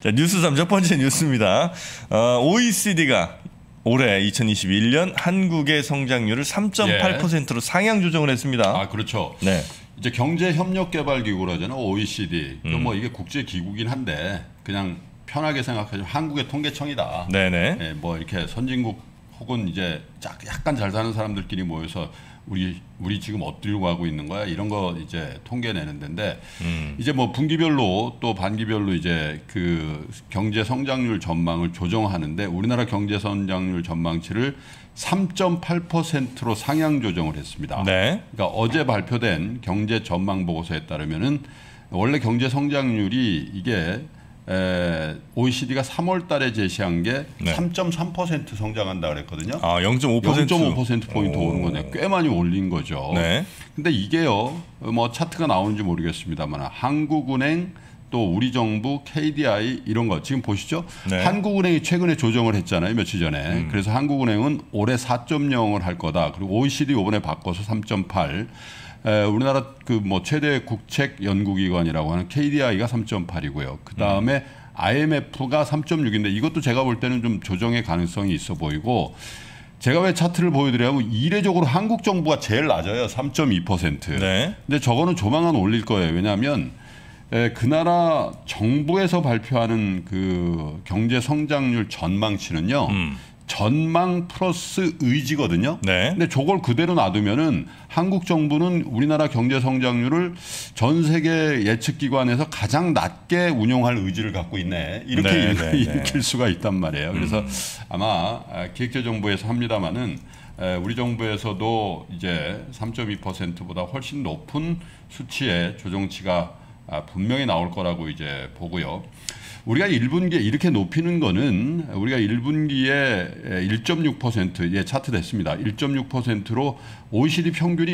자, 뉴스 3 첫 번째 뉴스입니다. OECD가 올해 2021년 한국의 성장률을 3.8%로 상향 조정을 했습니다. 아, 그렇죠. 네. 이제 경제협력개발기구로 하잖아요. OECD. 뭐 이게 국제기구긴 한데 그냥 편하게 생각하시면 한국의 통계청이다. 네네. 예, 뭐 이렇게 선진국 혹은 이제 약간 잘 사는 사람들끼리 모여서 우리 지금 어디로 가고 있는 거야? 이런 거 이제 통계 내는 데인데 이제 뭐 분기별로 또 반기별로 이제 그 경제 성장률 전망을 조정하는데 우리나라 경제 성장률 전망치를 3.8%로 상향 조정을 했습니다. 네. 그러니까 어제 발표된 경제 전망 보고서에 따르면은 원래 경제 성장률이 이게 OECD가 3월 달에 제시한 게 3.3% 성장한다 그랬거든요. 아, 0.5%. 0.5%포인트 오른 거네. 꽤 많이 올린 거죠. 네. 근데 이게요, 뭐 차트가 나오는지 모르겠습니다만 한국은행 또 우리 정부 KDI 이런 거 지금 보시죠. 네. 한국은행이 최근에 조정을 했잖아요. 며칠 전에. 그래서 한국은행은 올해 4.0을 할 거다. 그리고 OECD 이번에 바꿔서 3.8. 우리나라 그 뭐 최대 국책 연구기관이라고 하는 KDI가 3.8이고요. 그 다음에 IMF가 3.6인데 이것도 제가 볼 때는 좀 조정의 가능성이 있어 보이고 제가 왜 차트를 보여드리냐면 이례적으로 한국 정부가 제일 낮아요. 3.2%. 네. 근데 저거는 조만간 올릴 거예요. 왜냐하면 그 나라 정부에서 발표하는 그 경제 성장률 전망치는요. 전망 플러스 의지거든요. 네. 근데 저걸 그대로 놔두면은 한국 정부는 우리나라 경제 성장률을 전 세계 예측 기관에서 가장 낮게 운용할 의지를 갖고 있네. 이렇게 읽힐 수가 있단 말이에요. 그래서 아마 기획재정부에서 합니다마는 우리 정부에서도 이제 3.2%보다 훨씬 높은 수치의 조정치가 분명히 나올 거라고 이제 보고요. 우리가 1분기에 이렇게 높이는 거는 우리가 1분기에 1.6% 예, 차트 됐습니다. 1.6%로 OECD 평균이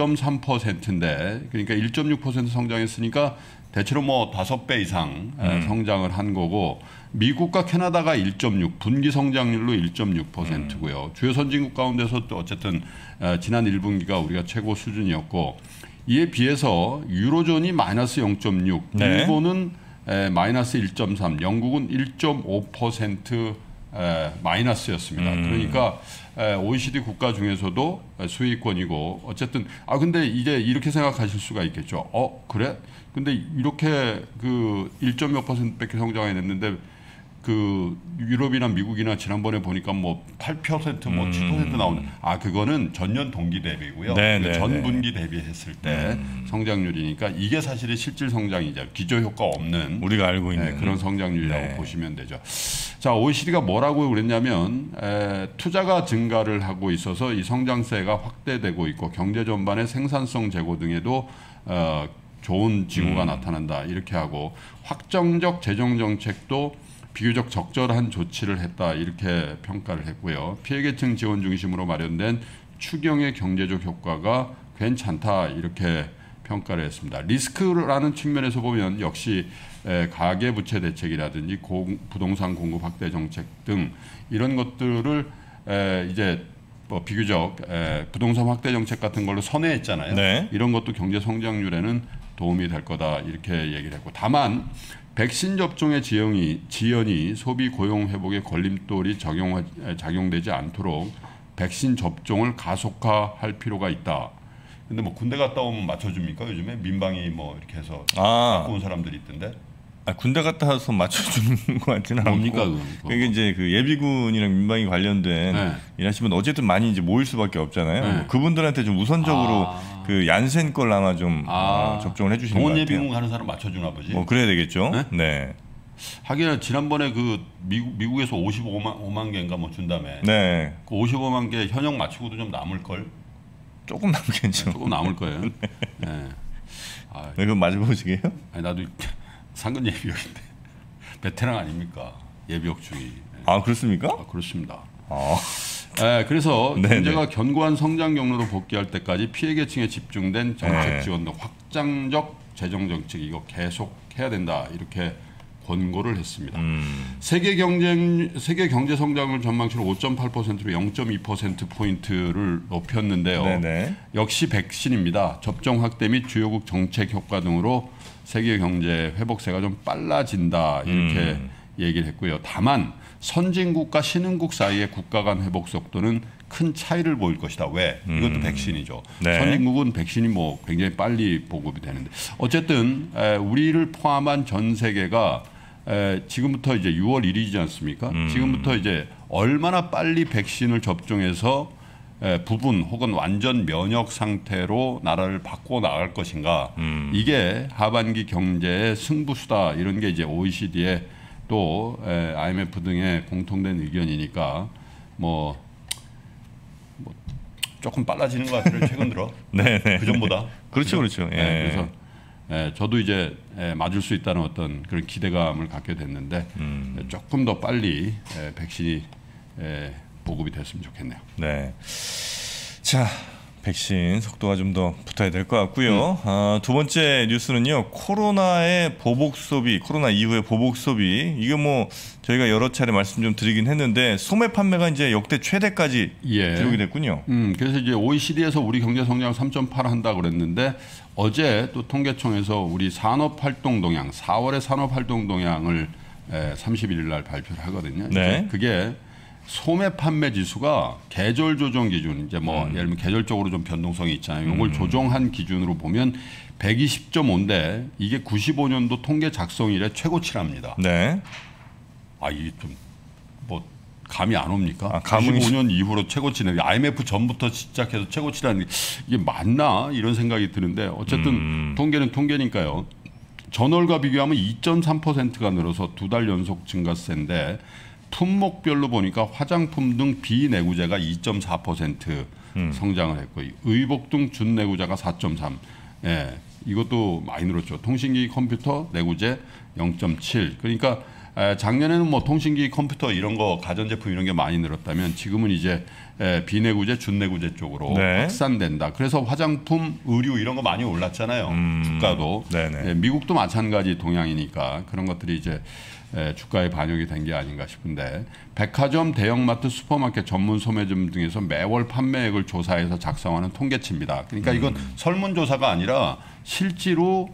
0.3%인데 그러니까 1.6% 성장했으니까 대체로 뭐 5배 이상 성장을 한 거고 미국과 캐나다가 1.6 분기 성장률로 1.6%고요. 주요 선진국 가운데서 또 어쨌든 지난 1분기가 우리가 최고 수준이었고 이에 비해서 유로존이 마이너스 0.6 네. 일본은 마이너스 1.3, 영국은 1.5% 마이너스였습니다. 그러니까 OECD 국가 중에서도 수익권이고 어쨌든 근데 이제 이렇게 생각하실 수가 있겠죠. 그래? 근데 이렇게 그 1.몇 %밖에 성장해냈는데 그 유럽이나 미국이나 지난번에 보니까 뭐 8% 뭐 7% 나오는 그거는 전년 동기 대비고요. 네, 전 분기 대비했을 때 성장률이니까 이게 사실은 실질 성장이죠. 기저 효과 없는 우리가 알고 있는 그런 성장률이라고 보시면 되죠. 자, OECD가 뭐라고 그랬냐면 투자가 증가를 하고 있어서 이 성장세가 확대되고 있고 경제 전반의 생산성 제고 등에도 좋은 징후가 나타난다 이렇게 하고 확정적 재정 정책도 비교적 적절한 조치를 했다 이렇게 평가를 했고요. 피해계층 지원 중심으로 마련된 추경의 경제적 효과가 괜찮다 이렇게 평가를 했습니다. 리스크라는 측면에서 보면 역시 가계부채 대책이라든지 부동산 공급 확대 정책 등 이런 것들을 이제 뭐 비교적 부동산 확대 정책 같은 걸로 선회했잖아요. 네. 이런 것도 경제 성장률에는 도움이 될 거다 이렇게 얘기를 했고 다만 백신 접종의 지연이 소비 고용 회복의 걸림돌이 작용되지 않도록 백신 접종을 가속화할 필요가 있다. 근데 뭐 군대 갔다 오면 맞춰줍니까? 요즘에 민방위 뭐 이렇게 해서 갖고 온 사람들이 있던데. 군대 갔다 와서 맞춰주는 것 같지는 뭡니까, 않고. 그게 이제 그 예비군이랑 민방위 관련된 일하시면 어쨌든 많이 이제 모일 수밖에 없잖아요. 그분들한테 좀 우선적으로 그 얀센 걸 아마 좀 접종을 해주시는 것 같아요. 동원 예비군 가는 사람 맞춰주나 보지. 뭐 그래야 되겠죠. 네. 하긴 지난번에 그 미국에서 55만 개인가 뭐 준다며. 네. 그 55만 개 현역 맞추고도 좀 남을 걸. 조금 남겠죠. 조금 남을 거예요. 네. 그거 맞아보시게요? 아니 나도 상근 예비역인데 베테랑 아닙니까? 예비역 중이. 그렇습니까? 그렇습니다. 그래서 경제가 견고한 성장 경로로 복귀할 때까지 피해 계층에 집중된 정책 지원 등 확장적 재정 정책 이거 계속 해야 된다 이렇게 권고를 했습니다. 세계 경제 성장률 전망치를 5.8%로 0.2% 포인트를 높였는데요. 네네. 역시 백신입니다. 접종 확대 및 주요국 정책 효과 등으로 세계 경제 회복세가 좀 빨라진다 이렇게 얘기를 했고요. 다만 선진국과 신흥국 사이의 국가 간 회복 속도는 큰 차이를 보일 것이다. 왜? 이것도 백신이죠. 네. 선진국은 백신이 뭐 굉장히 빨리 보급이 되는데 어쨌든 우리를 포함한 전 세계가 지금부터 이제 6월 1일이지 않습니까? 지금부터 이제 얼마나 빨리 백신을 접종해서 부분 혹은 완전 면역 상태로 나라를 바꿔 나갈 것인가 이게 하반기 경제의 승부수다 이런 게 이제 OECD의 또 IMF 등의 공통된 의견이니까 뭐 조금 빨라지는 것 같아요 최근 들어. 네네. 그 전보다. 그렇죠, 그렇죠. 예. 네, 그래서 저도 이제 맞을 수 있다는 어떤 그런 기대감을 갖게 됐는데 조금 더 빨리 백신이 보급이 됐으면 좋겠네요. 네. 자, 백신 속도가 좀 더 붙어야 될 것 같고요. 두 번째 뉴스는요. 코로나의 보복 소비, 코로나 이후의 보복 소비. 이게 뭐 저희가 여러 차례 말씀 좀 드리긴 했는데 소매 판매가 이제 역대 최대까지 기록이 됐군요. 그래서 이제 OECD에서 우리 경제 성장 3.8 한다고 그랬는데 어제 또 통계청에서 우리 산업 활동 동향, 4월의 산업 활동 동향을 31일 날 발표를 하거든요. 네. 그게 소매 판매 지수가 계절 조정 기준 이제 뭐 예를 들면 계절적으로 좀 변동성이 있잖아요. 이걸 조정한 기준으로 보면 120.5인데 이게 95년도 통계 작성 이래 최고치랍니다. 네. 아, 이게 좀 뭐 감이 안 옵니까? 95년 이후로 최고치네. IMF 전부터 시작해서 최고치라는 게 이게 맞나 이런 생각이 드는데 어쨌든 통계는 통계니까요. 전월과 비교하면 2.3%가 늘어서 2달 연속 증가세인데 품목별로 보니까 화장품 등 비내구재가 2.4% 성장을 했고 의복 등 준내구재가 4.3%. 예, 이것도 많이 늘었죠. 통신기기, 컴퓨터, 내구재 0.7%. 그러니까 작년에는 뭐 통신기기, 컴퓨터 이런 거 가전제품 이런 게 많이 늘었다면 지금은 이제 비내구재, 준내구재 쪽으로 확산된다. 그래서 화장품, 의류 이런 거 많이 올랐잖아요. 주가도. 예, 미국도 마찬가지 동향이니까 그런 것들이 이제 주가에 반영이 된 게 아닌가 싶은데 백화점, 대형마트, 슈퍼마켓, 전문 소매점 등에서 매월 판매액을 조사해서 작성하는 통계치입니다. 그러니까 이건 설문조사가 아니라 실제로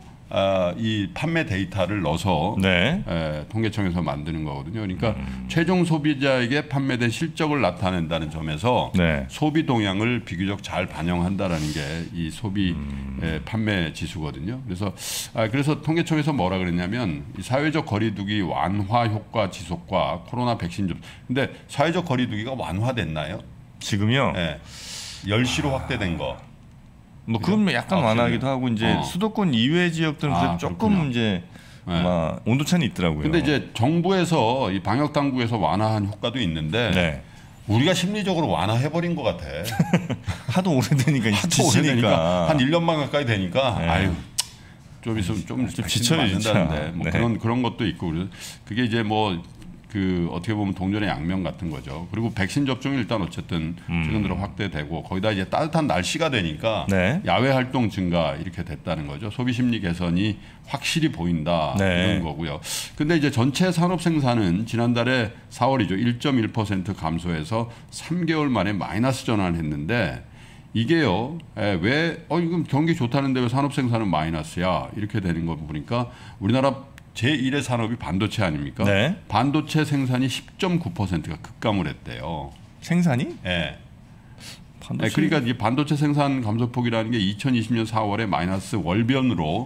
이 판매 데이터를 넣어서 통계청에서 만드는 거거든요. 그러니까 최종 소비자에게 판매된 실적을 나타낸다는 점에서 소비 동향을 비교적 잘 반영한다라는 게 이 소비 판매 지수거든요. 그래서 통계청에서 뭐라 그랬냐면 이 사회적 거리두기 완화 효과 지속과 코로나 백신 접종. 근데 사회적 거리두기가 완화됐나요? 지금요? 네. 10시로 확대된 거. 뭐 그건 약간 완화하기도 하고 이제 수도권 이외 지역들은 그래도 조금 그렇군요. 이제 아마 온도 차는 있더라고요. 근데 이제 정부에서 이 방역 당국에서 완화한 효과도 있는데 우리가 심리적으로 완화해버린 것 같아. 하도 오래되니까 하도 오래되니까 한 1년만 가까이 되니까 아유 좀 있으면 좀 지쳐요 진짜. 뭐 그런 것도 있고 그게 이제 뭐 그 어떻게 보면 동전의 양면 같은 거죠. 그리고 백신 접종이 일단 어쨌든 최근 들어 확대되고 거기다 이제 따뜻한 날씨가 되니까 야외 활동 증가 이렇게 됐다는 거죠. 소비 심리 개선이 확실히 보인다 이런 거고요. 근데 이제 전체 산업 생산은 지난달에 4월이죠. 1.1% 감소해서 3개월 만에 마이너스 전환을 했는데 이게요. 왜 이건 경기 좋다는데 왜 산업 생산은 마이너스야? 이렇게 되는 거 보니까 우리나라 제1의 산업이 반도체 아닙니까? 반도체 생산이 10.9%가 급감을 했대요. 생산이? 네. 그러니까 이 반도체 생산 감소폭이라는 게 2020년 4월에 마이너스 월별로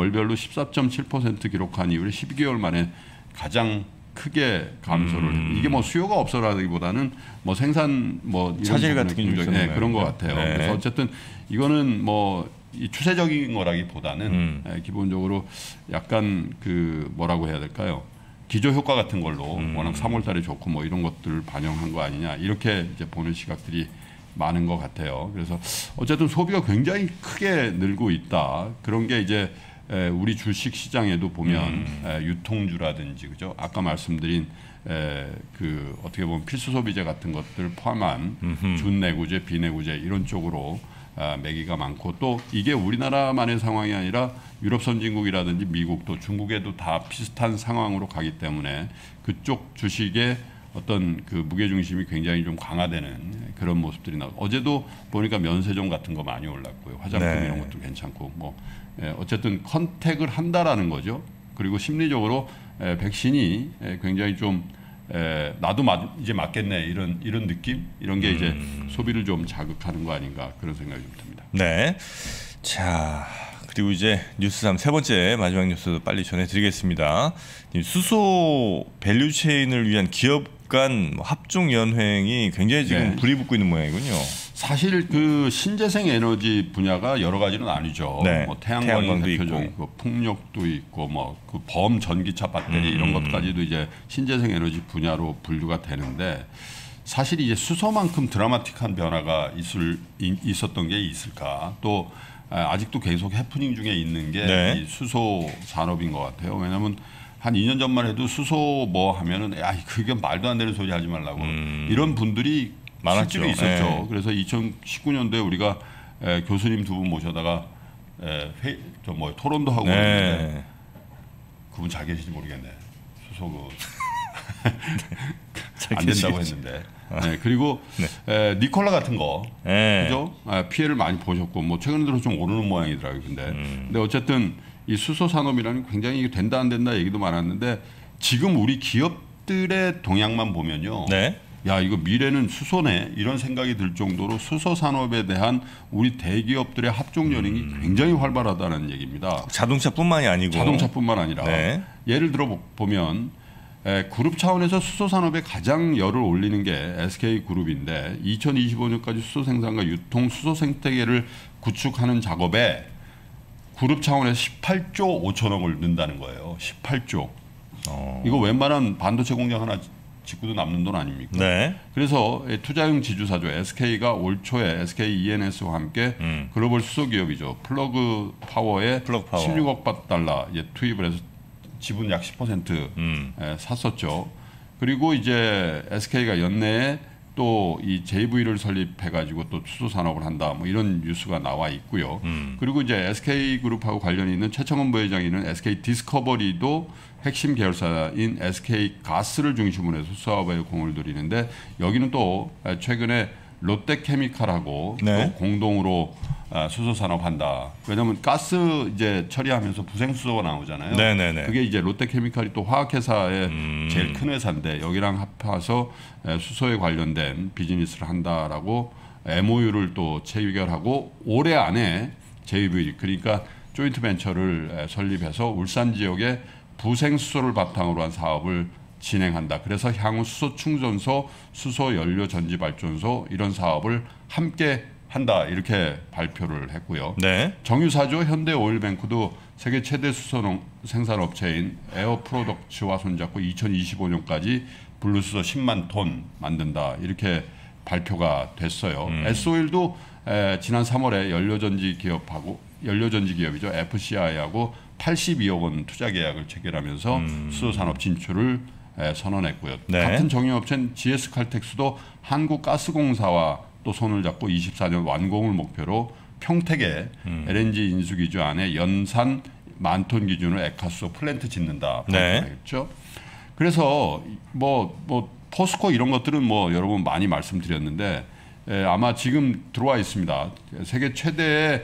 14.7% 기록한 이후에 12개월 만에 가장 크게 감소를 이게 뭐 수요가 없어라기보다는 뭐 생산 뭐 차질 같은 게 있었나요? 그런 것 같아요. 그래서 어쨌든 이거는 뭐 이 추세적인 거라기보다는 기본적으로 약간 그 뭐라고 해야 될까요? 기저 효과 같은 걸로 워낙 3월달에 좋고 뭐 이런 것들을 반영한 거 아니냐 이렇게 이제 보는 시각들이 많은 것 같아요. 그래서 어쨌든 소비가 굉장히 크게 늘고 있다. 그런 게 이제 우리 주식 시장에도 보면 유통주라든지 그죠? 아까 말씀드린 그 어떻게 보면 필수 소비재 같은 것들 포함한 준내구재, 비내구재 이런 쪽으로 매기가 많고 또 이게 우리나라만의 상황이 아니라 유럽 선진국이라든지 미국도 중국에도 다 비슷한 상황으로 가기 때문에 그쪽 주식의 어떤 그 무게중심이 굉장히 좀 강화되는 그런 모습들이 나오고 어제도 보니까 면세점 같은 거 많이 올랐고요. 화장품 이런 것도 괜찮고 뭐 어쨌든 컨택을 한다라는 거죠. 그리고 심리적으로 백신이 굉장히 좀 나도 이제 맞겠네 이런 느낌 이런 게 이제 소비를 좀 자극하는 거 아닌가 그런 생각이 좀 듭니다. 네. 자 그리고 이제 뉴스 3 세 번째 마지막 뉴스 빨리 전해드리겠습니다. 수소 밸류 체인을 위한 기업 간 합종 연횡이 굉장히 지금 불이 붙고 있는 모양이군요. 사실 그 신재생 에너지 분야가 여러 가지는 아니죠. 네. 뭐 태양광이 대표적이고 있고. 풍력도 있고 뭐 그 범 전기차 배터리 이런 것까지도 이제 신재생 에너지 분야로 분류가 되는데 사실 이제 수소만큼 드라마틱한 변화가 있었던 게 있을까? 또 아직도 계속 해프닝 중에 있는 게 네. 이 수소 산업인 것 같아요. 왜냐하면 한 2년 전만 해도 수소 뭐 하면은 야 그게 말도 안 되는 소리 하지 말라고 이런 분들이 많았죠. 실제로 있었죠. 네. 그래서 2019년도에 우리가 교수님 두 분 모셔다가 토론도 하고 그랬는데 네. 그분 잘 계신지 모르겠네. 수소 잘 안 된다고 계시겠지. 했는데. 네, 그리고 니콜라 같은 거, 네. 그죠? 피해를 많이 보셨고, 뭐 최근 들어 좀 오르는 모양이더라고요. 근데 어쨌든 이 수소 산업이라는 굉장히 된다 안 된다 얘기도 많았는데 지금 우리 기업들의 동향만 보면요. 네. 야 이거 미래는 수소네 이런 생각이 들 정도로 수소 산업에 대한 우리 대기업들의 합종 연행이 굉장히 활발하다는 얘기입니다. 자동차뿐만이 아니고 자동차뿐만 아니라 네. 예를 들어 보면 그룹 차원에서 수소 산업에 가장 열을 올리는 게 SK 그룹인데 2025년까지 수소 생산과 유통 수소 생태계를 구축하는 작업에 그룹 차원에서 18조 5천억을 넣는다는 거예요. 18조. 이거 웬만한 반도체 공장 하나 짓고도 남는 돈 아닙니까? 네. 그래서 투자용 지주사죠. SK가 올 초에 SK E&S와 함께 글로벌 수소 기업이죠. 플러그 파워에 플러그 파워. 16억 달러 투입을 해서 지분 약 10% 샀었죠. 그리고 이제 SK가 연내에 또 이 JV를 설립해가지고 또 수소 산업을 한다. 뭐 이런 뉴스가 나와 있고요. 그리고 이제 SK 그룹하고 관련이 있는 최청원 부회장이 있는 SK 디스커버리도 핵심 계열사인 SK 가스를 중심으로 해서 수사업에 공을 들이는데 여기는 또 최근에 롯데케미칼하고 네. 또 공동으로 수소 산업한다. 왜냐하면 가스 이제 처리하면서 부생수소가 나오잖아요. 네네네. 그게 이제 롯데케미칼이 또 화학회사의 제일 큰 회사인데 여기랑 합해서 수소에 관련된 비즈니스를 한다라고 MOU를 또 체결하고 올해 안에 JV 그러니까 조인트 벤처를 설립해서 울산 지역에 부생수소를 바탕으로 한 사업을 진행한다. 그래서 향후 수소 충전소, 수소 연료 전지 발전소 이런 사업을 함께 한다. 이렇게 발표를 했고요. 네. 정유사죠. 현대오일뱅크도 세계 최대 수소 생산업체인 에어프로덕츠와 손잡고 2025년까지 블루수소 10만 톤 만든다. 이렇게 발표가 됐어요. S-오일도 지난 3월에 연료전지 기업이죠. FCI하고 82억 원 투자 계약을 체결하면서 수소 산업 진출을 선언했고요. 네. 같은 정유업체인 GS칼텍스도 한국가스공사와 또 손을 잡고 24년 완공을 목표로 평택에 LNG 인수기주 안에 연산 10,000톤 기준으로 액화수소 플랜트 짓는다. 네. 발표했죠. 그래서 뭐 포스코 이런 것들은 뭐 여러분 많이 말씀드렸는데 아마 지금 들어와 있습니다. 세계 최대의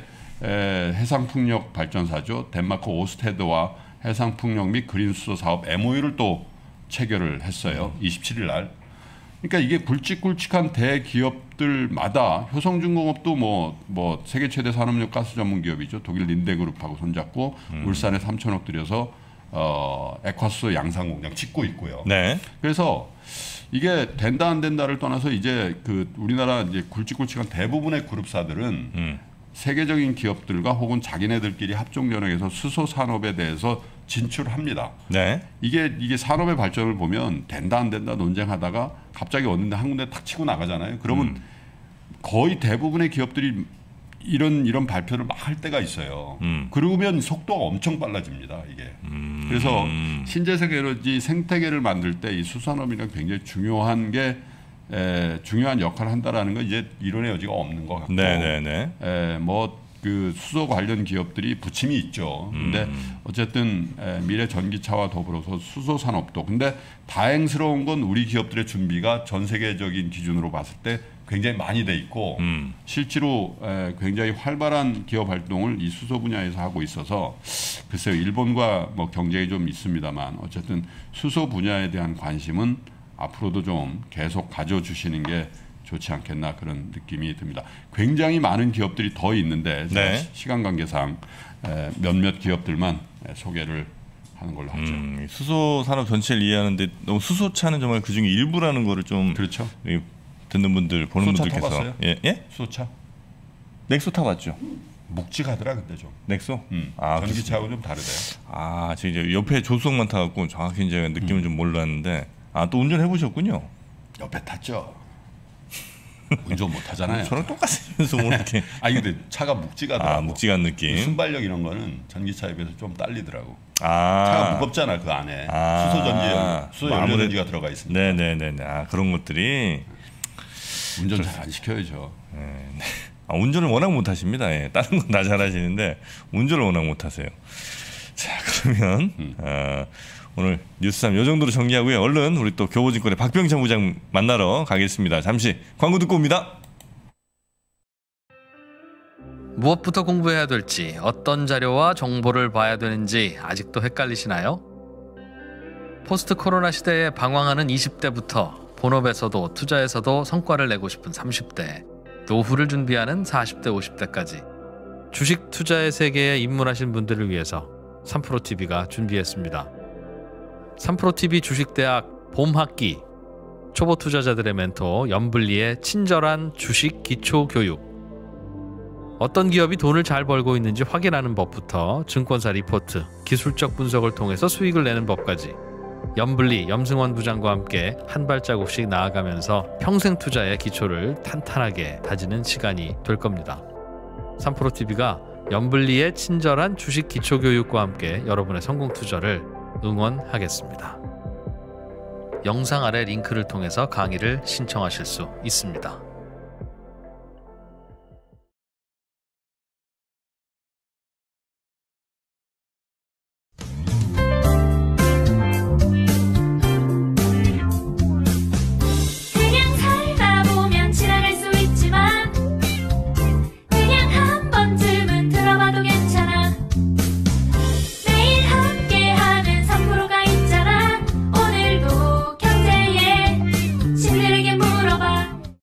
해상풍력 발전사죠. 덴마크 오스테드와 해상풍력 및 그린수소 사업 MOU를 또 체결을 했어요. 27일 날. 그러니까 이게 굵직굵직한 대기업들마다 효성중공업도 뭐 세계 최대 산업용 가스 전문 기업이죠. 독일 린데그룹하고 손잡고 울산에 3천억 들여서 액화수소 양산 공장 짓고 있고요. 네. 그래서 이게 된다 안 된다를 떠나서 이제 그 우리나라 이제 굵직굵직한 대부분의 그룹사들은 세계적인 기업들과 혹은 자기네들끼리 합종 연행해서 수소 산업에 대해서 진출합니다. 네. 이게 산업의 발전을 보면 된다 안 된다 논쟁하다가 갑자기 어느 한 군데 탁 치고 나가잖아요. 그러면 거의 대부분의 기업들이 이런 발표를 막 할 때가 있어요. 그러면 속도가 엄청 빨라집니다. 이게. 그래서 신재생 에너지 생태계를 만들 때 이 수산업이랑 굉장히 중요한 역할을 한다라는 건 이제 이론의 여지가 없는 것 같고. 네네네. 그 수소 관련 기업들이 부침이 있죠. 근데 어쨌든 미래 전기차와 더불어서 수소 산업도. 근데 다행스러운 건 우리 기업들의 준비가 전 세계적인 기준으로 봤을 때 굉장히 많이 돼 있고 실제로 굉장히 활발한 기업 활동을 이 수소 분야에서 하고 있어서 글쎄요 일본과 뭐 경쟁이 좀 있습니다만 어쨌든 수소 분야에 대한 관심은 앞으로도 좀 계속 가져주시는 게 좋지 않겠나 그런 느낌이 듭니다. 굉장히 많은 기업들이 더 있는데 네. 시간 관계상 몇몇 기업들만 소개를 하는 걸로 하죠. 수소 산업 전체를 이해하는데 너무 수소차는 정말 그중에 일부라는 거를 좀 그렇죠. 듣는 분들 보는 수소차 분들께서 타봤어요? 예? 수소차 넥소 타봤죠. 묵직하더라 근데 좀. 넥소? 전기차하고 좀 다르대요. 저 이제 옆에 조수석만 타갖고 정확히 이제 느낌을 좀 몰랐는데 또 운전해 보셨군요. 옆에 탔죠. 운전 못 하잖아요. 저랑 똑같으면서 뭐 이렇게. 근데 차가 묵직하더라고. 묵직한 느낌. 순발력 이런 거는 전기차에 비해서 좀 딸리더라고. 아. 차가 무겁잖아 그 안에. 수소 연료전지가 들어가 있습니다. 네네네. 그런 것들이 운전 잘 안 시켜야죠. 네. 운전을 워낙 못하십니다. 예. 다른 건 다 잘하시는데 운전을 워낙 못하세요. 자 그러면 오늘 뉴스3 이 정도로 정리하고요. 얼른 우리 또 교보증권의 박병창 부장 만나러 가겠습니다. 잠시 광고 듣고 옵니다. 무엇부터 공부해야 될지, 어떤 자료와 정보를 봐야 되는지 아직도 헷갈리시나요? 포스트 코로나 시대에 방황하는 20대부터 본업에서도 투자에서도 성과를 내고 싶은 30대, 노후를 준비하는 40대, 50대까지 주식 투자의 세계에 입문하신 분들을 위해서 3프로TV가 준비했습니다. 3프로TV 주식대학 봄학기, 초보 투자자들의 멘토 연블리의 친절한 주식 기초 교육, 어떤 기업이 돈을 잘 벌고 있는지 확인하는 법부터 증권사 리포트, 기술적 분석을 통해서 수익을 내는 법까지 연블리, 염승원 부장과 함께 한 발자국씩 나아가면서 평생 투자의 기초를 탄탄하게 다지는 시간이 될 겁니다. 3프로TV가 연블리의 친절한 주식 기초 교육과 함께 여러분의 성공 투자를 응원하겠습니다. 영상 아래 링크를 통해서 강의를 신청하실 수 있습니다.